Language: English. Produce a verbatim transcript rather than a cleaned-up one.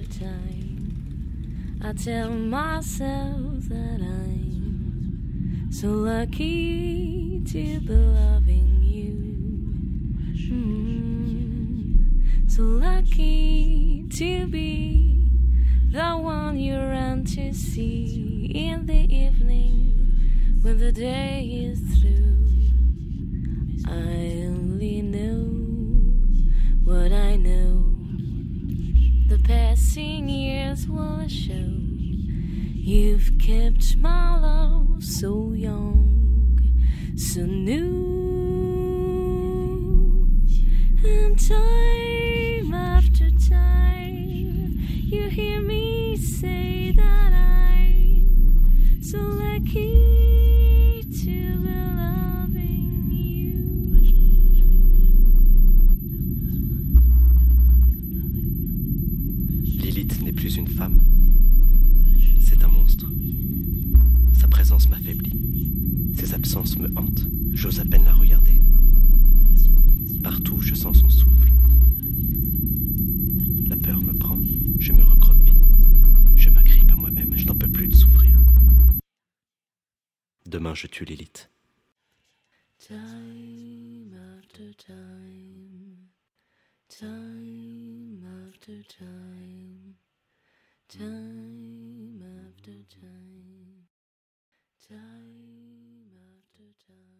time, I tell myself that I'm so lucky to be loving you. Mm, so lucky to be the one you run to see in the evening when the day is through. I only know what I know. The passing years will show. You've kept my love so young, so new. And time after time, you hear me say that I'm so lucky to be loving you. Lilith n'est plus une femme, c'est un monstre. Sa présence m'affaiblit, ses absences me hantent, j'ose à peine la regarder. Partout je sens son souffle. La peur me prend, je me recroqueville, je m'agrippe à moi-même, je n'en peux plus de souffrir. Demain je tue Lilith. Time after time, time after time, time after time, time after time.